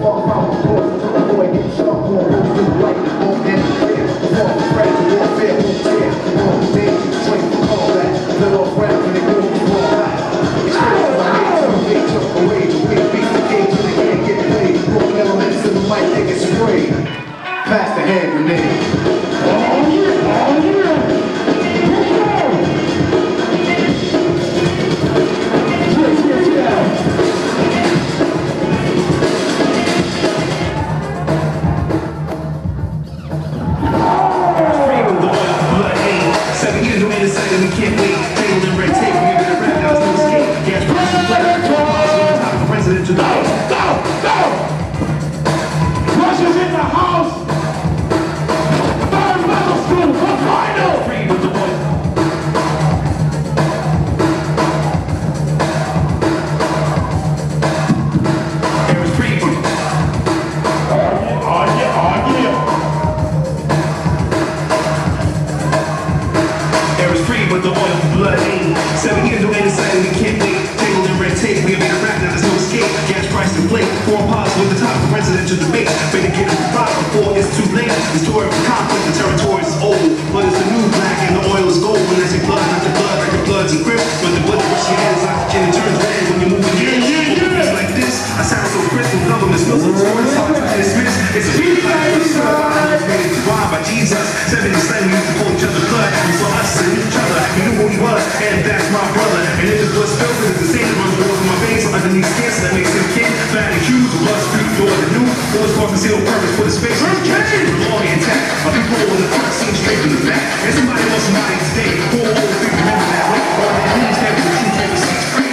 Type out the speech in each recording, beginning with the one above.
all power force, to avoid getting struck on moves to the right, on and clear, perform fragile warfare, won't tear, on danger, train for combat, let off rounds and they go to fall back. Express my hate, they took away, the way beats the gauge and they can't get played, broken elements in the mic, they get sprayed. Pass the hand grenade. Oh yeah, oh yeah. We can't wait, tangled in red tape, we better rap, now there's no escape. Gas prices play, four bars on top of presidential. Go! Russia's in the house! Third middle school, for final! Free with the boys. There is free with but the oil for blood ain't. 7 years away decided we can't wait. Tangled in red tape, we have made a rap, now there's no escape. Gas price inflate, foreign policy with the top of presidential debate. Better get it right before it's too late. The story of conflict, the territory is old, but it's the new black and the oil is gold. When I say blood, not the blood, like the blood's and grip. But the blood rush your hands oxygen and turns red when you're moving in. It's like this, I sound so crisp when government smells of tourists, hard to dismiss. It's a beat like this, made to rhyme by Jesus. 70 slang, we used to call each other blood. We saw us and each other. You knew who he was, and that's my brother. And if the blood spills, it's the same that runs water from my veins. Underneath skin, so that makes him kin. Bad and huge, blood street, door the new. Always for concealed purpose, put his face in his chest. Long and intact. My people in the front, seen straight in the back. And somebody wants somebody today. Poor old thing, remember that way. All the news, that was the truth, they will see straight.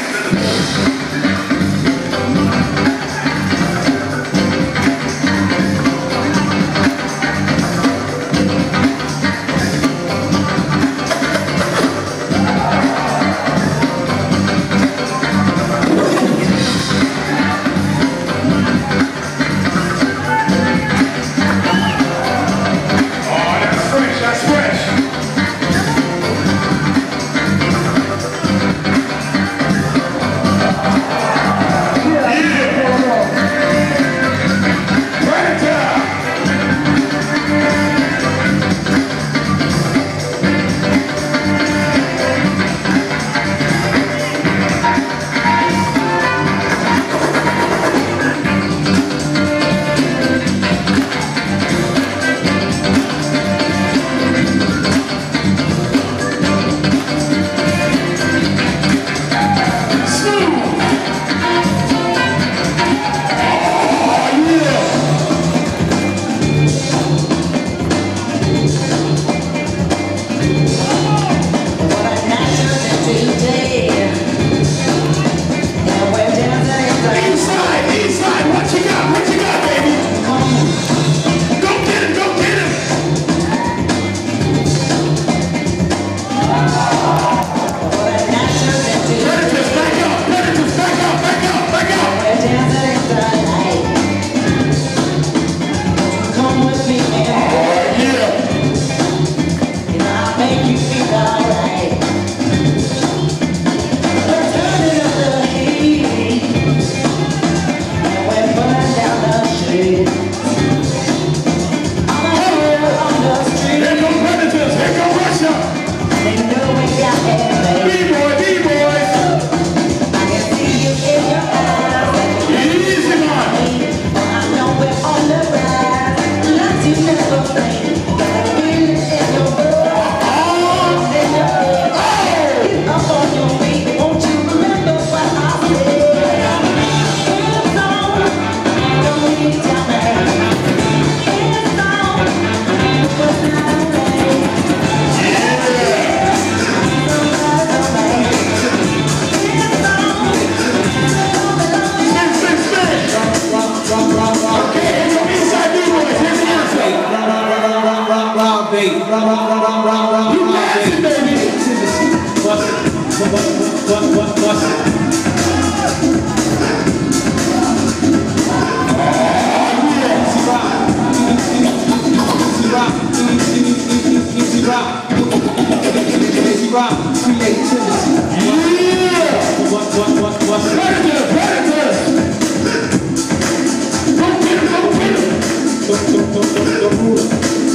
Creativity. Yeah!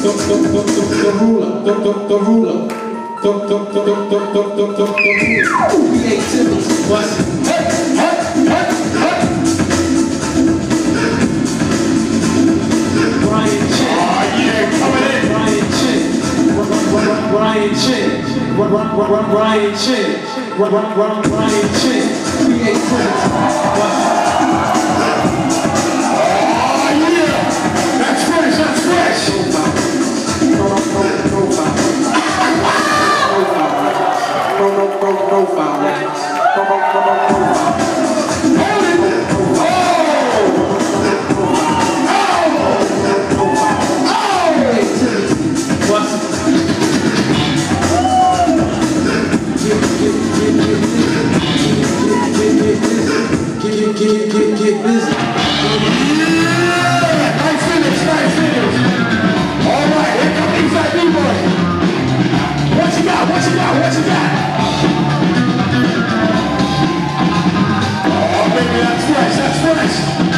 Brian Chin, That's fresh, that's fresh. Get busy. Nice finish, nice finish. All right, here comes Eastside B-Boy. What you got, what you got, what you got? Oh, baby, that's fresh, that's fresh.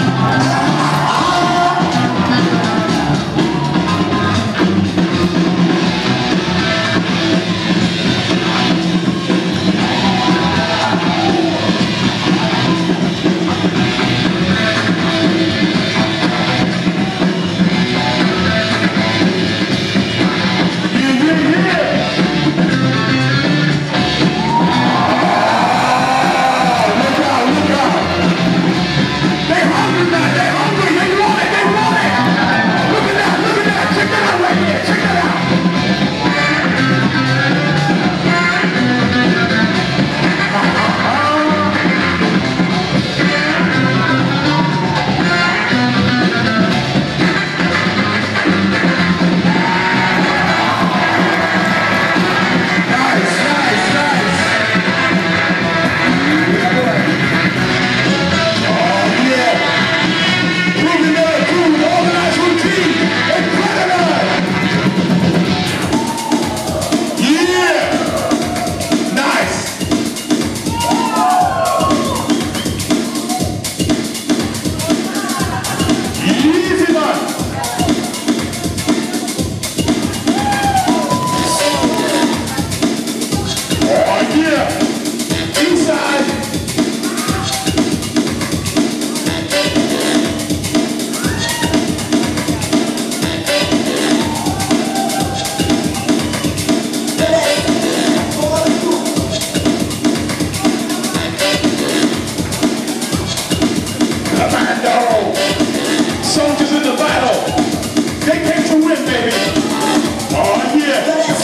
Soldiers in the battle. They came to win, baby. Oh, yeah.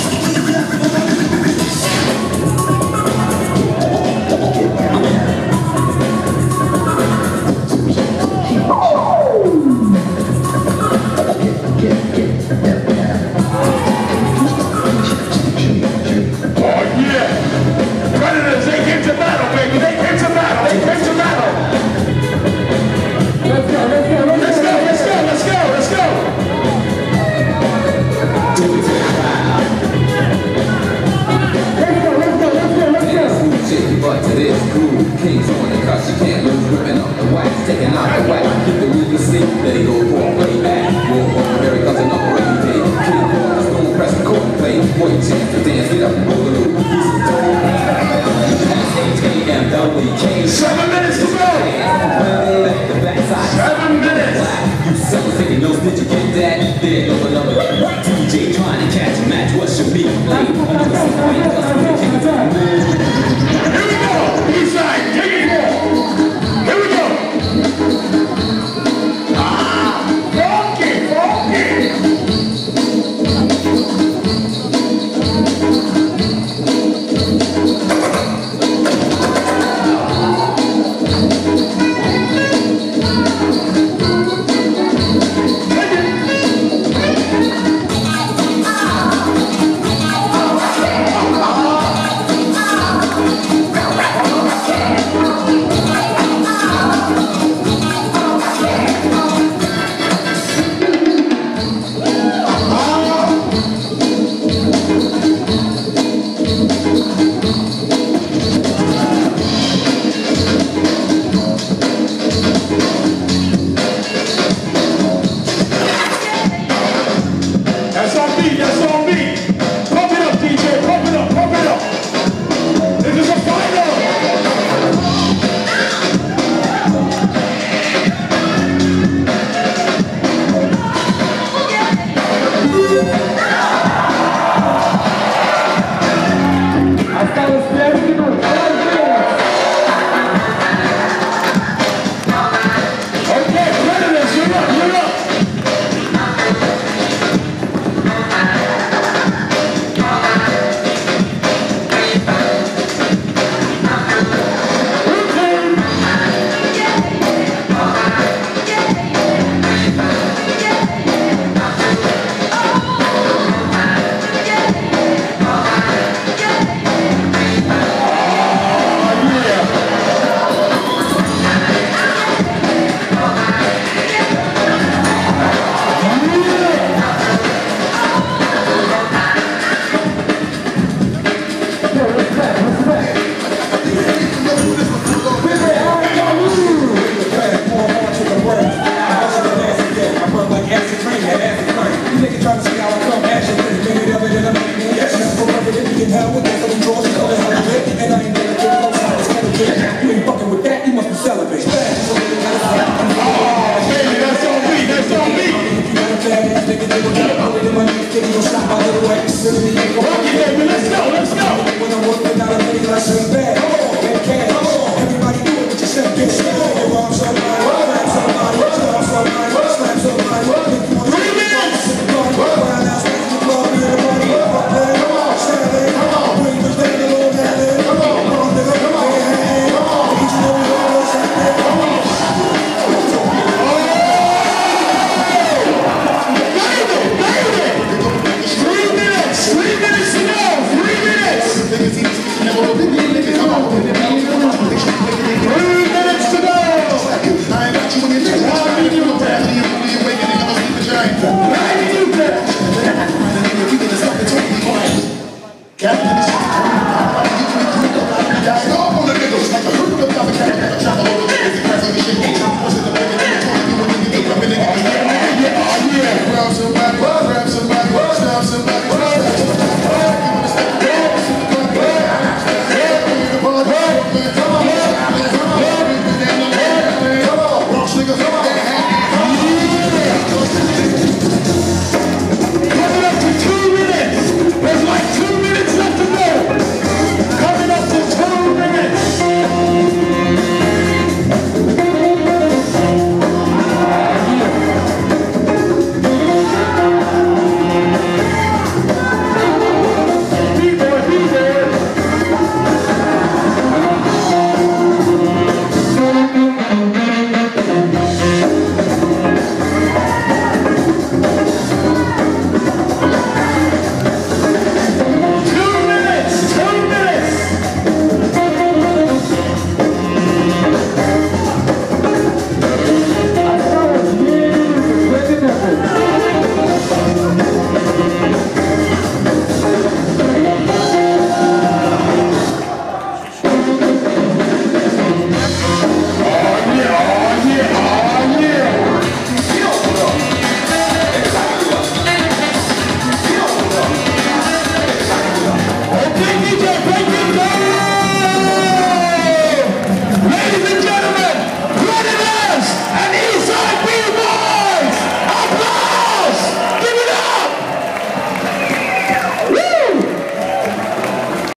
Oh, yeah. Predators, they came to battle, baby. They came to battle. They came to battle. Let's go, let's go, let's go, let's go, let's go, let's go. Shake your butt to this groove. Kings on the cut, you can't lose. Ripping up the wax, taking out the wax. Keep the music sleep, let it go for a play back. War on Mary comes an operating day. King on the stone, press the court and play. Boy, chance to dance, get up and roll the loop. HAMWK. 7 minutes to go. 7 minutes. You suckers taking notes, did you get that? There goes another DJ trying to catch a match. What should be played? Here we go. Eastside, take it more. Here we go. Funky, funky. Take it. get no shot by the way. Simply ain't gonna